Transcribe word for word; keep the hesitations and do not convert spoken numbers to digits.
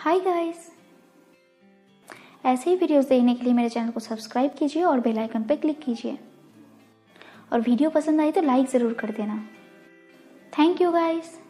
Hi guys, ऐसे ही videos देखने के लिए मेरे चैनल को सब्सक्राइब कीजिए और बेल आइकन पर क्लिक कीजिए। और वीडियो पसंद आई तो लाइक ज़रूर कर देना। Thank you guys.